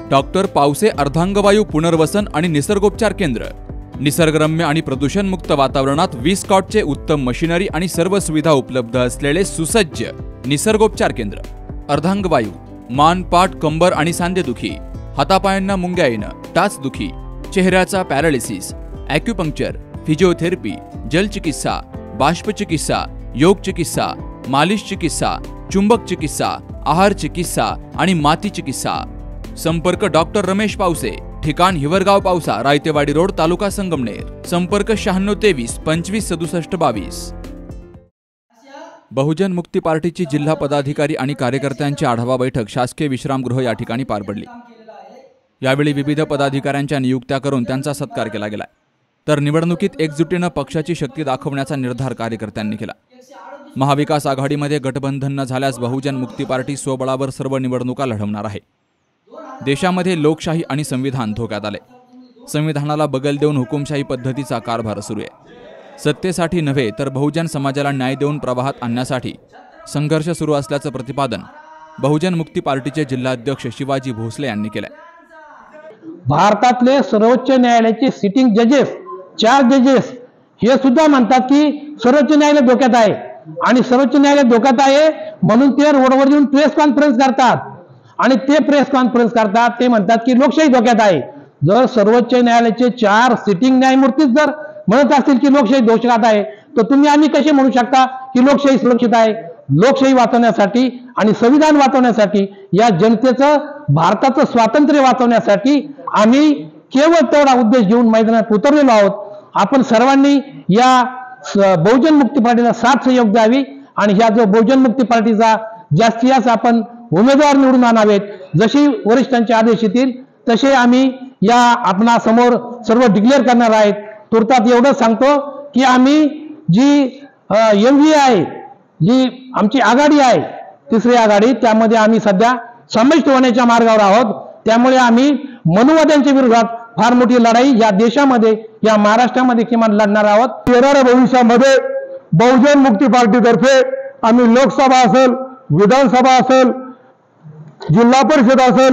Doctor Pawase अर्धांगवायू पुनर्वसन आणि निसर्गोपचार केंद्र, निसर्गरम्य आणि प्रदूषणमुक्त वातावरणात 20 कॉटचे उत्तम मशिनरी आणि सर्व सुविधा उपलब्ध असलेले सुसज्ज निसर्गोपचार केंद्र। अर्धांगवायू, मान, पाठ, कंबर आणि सांधेदुखी, हातापायांना मुंग्या येणं, टाचदुखी, चेहऱ्याचा पॅरालिसिस, ॲक्युपंक्चर, फिजिओथेरपी, जलचिकित्सा, बाष्पचिकित्सा, योग चिकित्सा, मालिश चिकित्सा, चुंबक चिकित्सा, आहार चिकित्सा आणि माती चिकित्सा। संपर्क डॉक्टर रमेश पावसे, ठिकाण हिवरगाव पावसा, रायतेवाडी रोड, तालुका संगमनेर। संपर्क 9623 25 67 22। बहुजन मुक्ती पार्टीची जिल्हा पदाधिकारी आणि कार्यकर्त्यांची आढावा बैठक शासकीय विश्रामगृह या ठिकाणी पार पडली। यावेळी विविध पदाधिकाऱ्यांच्या नियुक्त्या करून त्यांचा सत्कार केला गेला, तर निवडणुकीत एकजुटीनं पक्षाची शक्ती दाखवण्याचा निर्धार कार्यकर्त्यांनी केला। महाविकास आघाडीमध्ये गठबंधन न झाल्यास बहुजन मुक्ती पार्टी स्वबळावर सर्व निवडणुका लढवणार आहे। देशामध्ये लोकशाही आणि संविधान धोक्यात आले। संविधानाला बगल देऊन हुकुमशाही पद्धतीचा कारभार सुरू आहे। सत्तेसाठी नव्हे तर बहुजन समाजाला न्याय देऊन प्रवाहात आणण्यासाठी संघर्ष सुरू असल्याचं प्रतिपादन बहुजन मुक्ती पार्टीचे जिल्हाध्यक्ष शिवाजी भोसले यांनी केले। भारतातले सर्वोच्च न्यायालयाचे सिटिंग जजेस 4 जजेस हे सुद्धा म्हणतात की सर्वोच्च न्यायालय धोक्यात आहे, आणि सर्वोच्च न्यायालय धोक्यात आहे म्हणून ते रोडवर येऊन प्रेस कॉन्फरन्स करतात, आणि ते प्रेस कॉन्फरन्स करतात, ते म्हणतात की लोकशाही धोक्यात आहे। जर सर्वोच्च न्यायालयाचे 4 सिटिंग न्यायमूर्तीच जर म्हणत असतील की लोकशाही धोक्यात आहे, तर तुम्ही आम्ही कसे म्हणू शकता की लोकशाही सुरक्षित आहे? लोकशाही वाचवण्यासाठी आणि संविधान वाचवण्यासाठी, या जनतेचं भारताचं स्वातंत्र्य वाचवण्यासाठी आम्ही केवळ तेवढा उद्देश घेऊन मैदानात उतरलेलो आहोत। आपण सर्वांनी या बहुजन मुक्ती पार्टीला साथ सहयोग द्यावी, आणि ह्या जो बहुजन मुक्ती पार्टीचा जास्तीत जास्त आपण उमेदवार निवडून आणावेत। जशी वरिष्ठांचे आदेश येतील तसे आम्ही या आपणासमोर सर्व डिक्लेअर करणार आहेत। तुर्तात एवढं सांगतो की आम्ही जी MVA आहे, जी आमची आघाडी आहे, तिसरी आघाडी, त्यामध्ये आम्ही सध्या संमिश्र होण्याच्या मार्गावर आहोत। त्यामुळे आम्ही मनुवाद्यांच्या विरोधात फार मोठी लढाई या देशामध्ये, या महाराष्ट्रामध्ये किमान लढणार आहोत। येणाऱ्या भविष्यामध्ये बहुजन मुक्ती पार्टीतर्फे आम्ही लोकसभा असेल, विधानसभा असेल, जिल्हा परिषद असेल,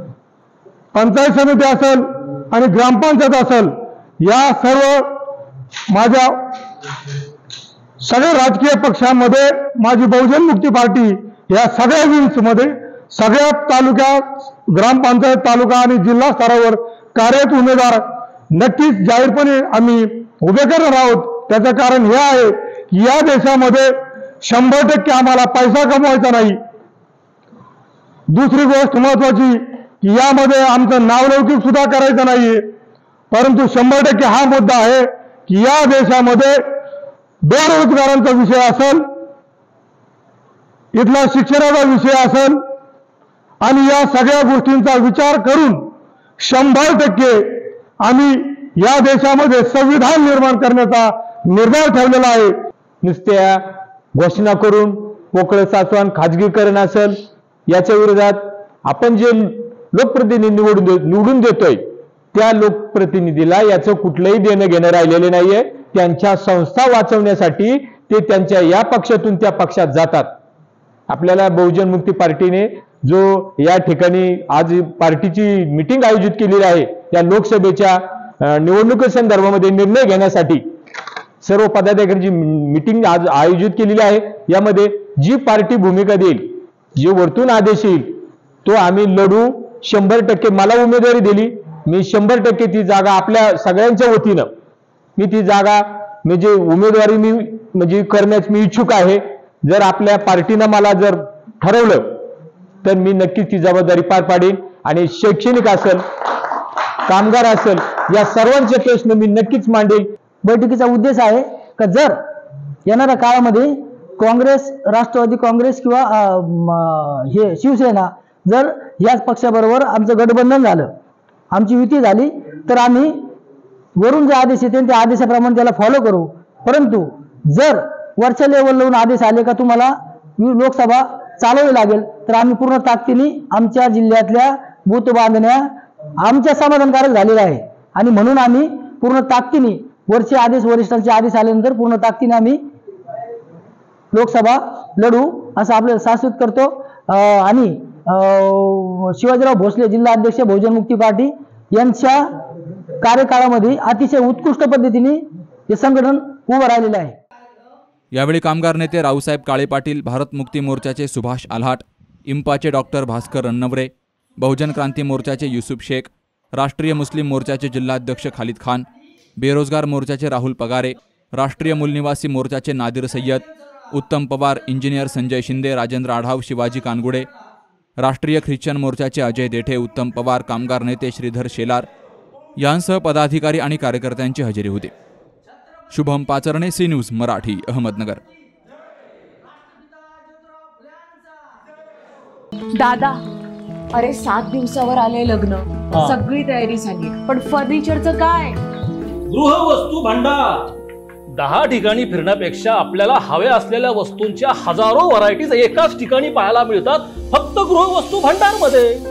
पंचायत समिती असेल आणि ग्रामपंचायत असेल, या सर्व माझ्या सगळ्या राजकीय पक्षांमध्ये माझी बहुजन मुक्ती पार्टी या सगळ्या विंग्समध्ये सगळ्या तालुक्या, ग्रामपंचायत, तालुका आणि जिल्हा स्तरावर कार्यरत उमेदवार नक्कीच जाहीरपणे आम्ही उभे करणार आहोत। त्याचं कारण हे आहे की या देशामध्ये 100% आम्हाला पैसा कमवायचा नाही। दुसरी गोष्ट महत्वाची की यामध्ये आमचं नावलौकिक सुद्धा करायचं नाहीये, परंतु 100% हा मुद्दा आहे की या देशामध्ये बेरोजगारांचा विषय असेल, इथला शिक्षणाचा विषय असेल, आणि या सगळ्या गोष्टींचा विचार करून 100% आम्ही या देशामध्ये संविधान निर्माण करण्याचा निर्धार ठेवलेला आहे। नुसत्या घोषणा करून पोकळ साचवण खाजगीकरण असेल, याच्या विरोधात आपण जे लोकप्रतिनिधी निवडून देतोय त्या लोकप्रतिनिधीला याचं कुठलंही देणं घेणं राहिलेले नाहीये। त्यांच्या संस्था वाचवण्यासाठी ते त्यांच्या या पक्षातून त्या पक्षात जातात। आपल्याला बहुजन मुक्ती पार्टीने जो या ठिकाणी आज पार्टीची मीटिंग आयोजित केलेली आहे, या लोकसभेच्या निवडणुकीसंदर्भामध्ये निर्णय घेण्यासाठी सर्व पदाधिकाऱ्यांची मीटिंग आज आयोजित केलेली आहे। यामध्ये जी पार्टी भूमिका देईल, जे वरतून आदेश येईल, तो आम्ही लढू। 100% मला उमेदवारी दिली, मी 100% ती जागा आपल्या सगळ्यांच्या वतीनं मी ती जागा म्हणजे उमेदवारी मी म्हणजे करण्यास मी इच्छुक आहे। जर आपल्या पार्टीनं मला जर ठरवलं तर मी नक्कीच ती जबाबदारी पार पाडेन, आणि शैक्षणिक असेल, कामगार असेल, या सर्वांचे प्रश्न मी नक्कीच मांडेल। बैठकीचा उद्देश आहे का जर येणाऱ्या काळामध्ये काँग्रेस, राष्ट्रवादी काँग्रेस किंवा हे शिवसेना जर याच पक्षाबरोबर आमचं गठबंधन झालं, आमची युती झाली, तर आम्ही वरून जे आदेश येतील त्या आदेशाप्रमाणे त्याला फॉलो करू। परंतु जर वरच्या लेवलवरून आदेश आले का तुम्हाला लोकसभा चालवावी लागेल, तर आम्ही पूर्ण ताकदीने आमच्या जिल्ह्यातल्या बूथ बांधण्या आमच्या समाधानकारक झालेल्या आहे, आणि म्हणून आम्ही पूर्ण ताकदीने वरचे आदेश, वरिष्ठांचे आदेश आल्यानंतर पूर्ण ताकदीने आम्ही लोकसभा लढू असं आपल्याला शाश्वत करतो। आणि शिवाजीराव भोसले जिल्हा अध्यक्ष बहुजन मुक्ती पार्टी यांच्या कार्यकाळामध्ये अतिशय उत्कृष्ट पद्धतीने हे संघटन उभं राहिलेलं आहे. यावेळी कामगार नेते रावसाहेब काळे पाटील, भारत मुक्ती मोर्चाचे सुभाष आल्हाट, इंपाचे डॉक्टर भास्कर रन्नवरे, बहुजन क्रांती मोर्चाचे युसुफ शेख, राष्ट्रीय मुस्लिम मोर्चाचे जिल्हाध्यक्ष खालिद खान, बेरोजगार मोर्चाचे राहुल पगारे, राष्ट्रीय मूलनिवासी मोर्चाचे नादिर सय्यद, उत्तम पवार, इंजिनियर संजय शिंदे, राजेंद्र आढाव, शिवाजी कानगुडे, राष्ट्रीय ख्रिश्चन मोर्चाचे अजय देठे, उत्तम पवार, कामगार नेते श्रीधर शेलार यांसह पदाधिकारी आणि कार्यकर्त्यांची हजेरी होती. Shubham Pacharne, C News Marathi, Ahmednagar. दादा, अरे 7 दिवसावर आले लग्न, सगळी तयारी झाली, पण फर्निचरचं काय? गृहवस्तू भांडार 10 ठिकाणी फिरण्यापेक्षा आपल्याला हव्या असलेल्या वस्तूंच्या हजारो व्हरायटीज एकाच ठिकाणी पाहायला मिळतात फक्त गृहवस्तू भांडार मध्ये.